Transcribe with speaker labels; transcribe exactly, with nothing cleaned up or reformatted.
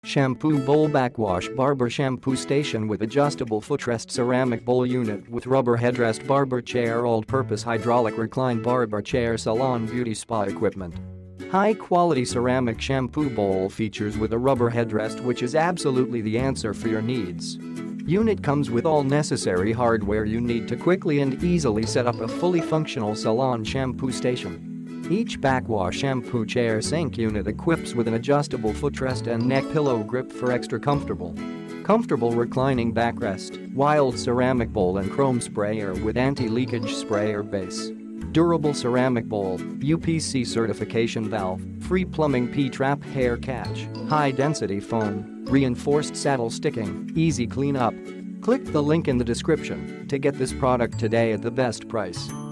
Speaker 1: Shampoo bowl backwash Barber shampoo station with adjustable footrest ceramic bowl unit with rubber headrest barber chair all-purpose hydraulic recline barber chair salon beauty spa equipment. High-quality ceramic shampoo bowl features with a rubber headrest which is absolutely the answer for your needs. Unit comes with all necessary hardware you need to quickly and easily set up a fully functional salon shampoo station. Each backwash shampoo chair sink unit equips with an adjustable footrest and neck pillow grip for extra comfortable. Comfortable reclining backrest, wild ceramic bowl and chrome sprayer with anti-leakage sprayer base. Durable ceramic bowl, U P C Certification Valve, free plumbing P-trap hair catch, high-density foam, reinforced saddle sticking, easy cleanup. Click the link in the description to get this product today at the best price.